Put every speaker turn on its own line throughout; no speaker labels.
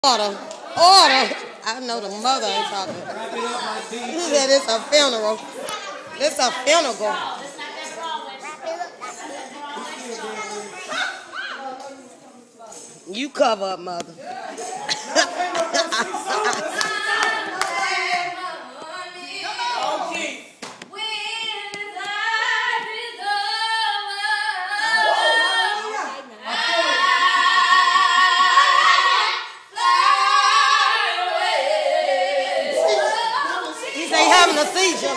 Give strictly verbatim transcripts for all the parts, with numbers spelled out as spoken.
Order. Order. I know the mother ain't talking. He said it's a funeral. It's a funeral. You cover up, mother. He's ain't having a seizure.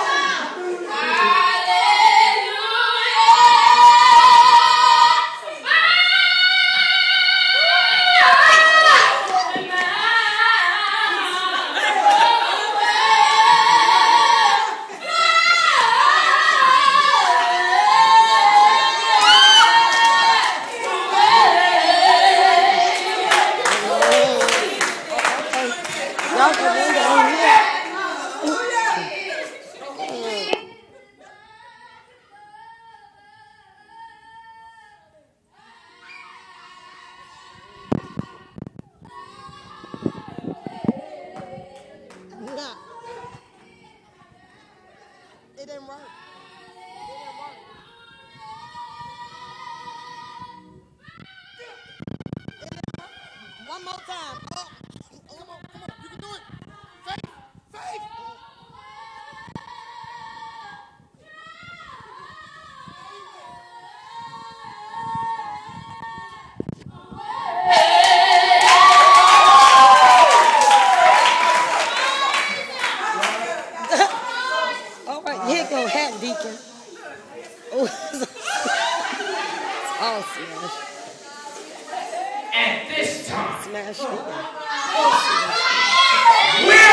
Y'all can bring it on here. Nah. It didn't work. It didn't work. It didn't work. One more time. Oh. Come on, come on. You can do it. Faith. Faith. All right, here go hat deacon. Oh, it's all smashed.
At this time,
Smashed.
we